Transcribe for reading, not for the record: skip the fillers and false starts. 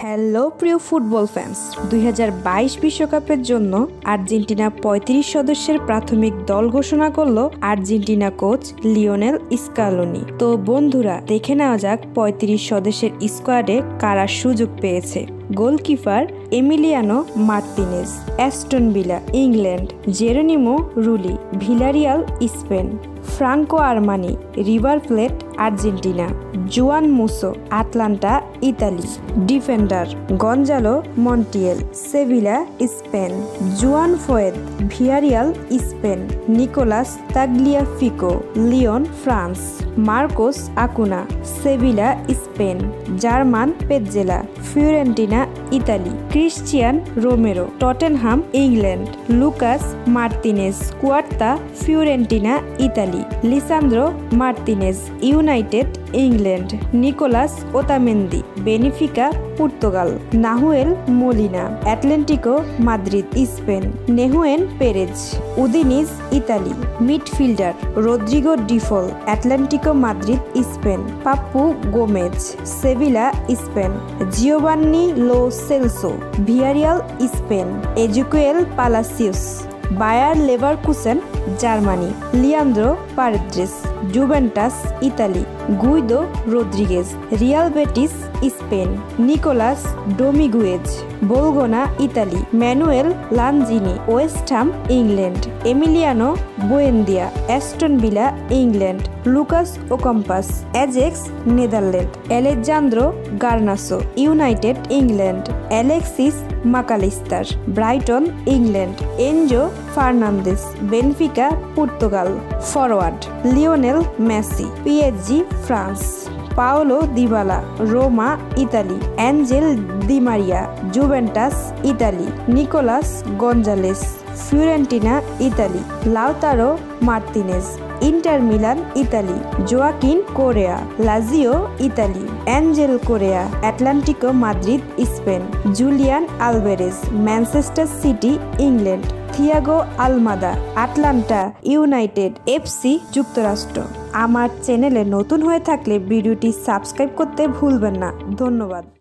Hello প্রিয় football fans, 2022 বিশ্বকাপের জন্য আর্জেন্টিনা 35 সদস্যের প্রাথমিক দল ঘোষণা করল আর্জেন্টিনা কোচ লিওনেল স্কালোনি। তো বন্ধুরা, দেখে নেওয়া যাক 35 সদস্যের স্কোয়াডে কারা সুযোগ পেয়েছে। Goalkeeper Emiliano Martinez, Aston Villa England; Geronimo Rulli, Villarreal Spain; Franco Armani, River Plate Argentina; Juan Musso, Atalanta Italy; defender Gonzalo Montiel, Sevilla Spain; Juan Foyth, Villarreal Spain; Nicolas Tagliafico, Lyon France; Marcos Acuna, Sevilla Spain; German Pezzella, Fiorentina Italy; Cristian Romero, Tottenham England; Lucas Martinez, Quarta Fiorentina Italy; Lisandro Martinez, United England; Nicolas Otamendi, Benfica Portugal; Nahuel Molina, Atletico Madrid Spain; Nehuen Perez, Udinese Italy; midfielder Rodrigo De Paul, Atletico Madrid Spain; Papu Gomez, Sevilla Spain; Giovani Lo Celso, Villarreal Spain; Exequiel Palacios, Bayer Leverkusen Germany; Leandro Paredes, Juventus Italy; Guido Rodriguez, Real Betis Spain; Nicolas Dominguez, Bologna Italy; Manuel Lanzini, West Ham England; Emiliano Buendia, Aston Villa England; Lucas Ocampos, Ajax Netherland; Alejandro Garnacho, United England; Alexis Mac Allister, Brighton England; Enzo Fernandez, Benfica Portugal; forward Lionel Messi, PSG France; Paulo Dybala, Roma Italy; Angel দি মারিয়া, Juventus Italy; Nicolas Gonzalez, Fiorentina Italy; Lautaro Martinez, Inter Milan Italy; Joaquin Correa, Lazio Italy; Angel Correa, Atletico Madrid Spain; Julian Alvarez, Manchester City England; Thiago Almada, Atlanta United FC যুক্তরাষ্ট্র। আমার চ্যানেলে নতুন হয়ে থাকলে ভিডিওটি subscribe করতে ভুলবেন না। ধন্যবাদ।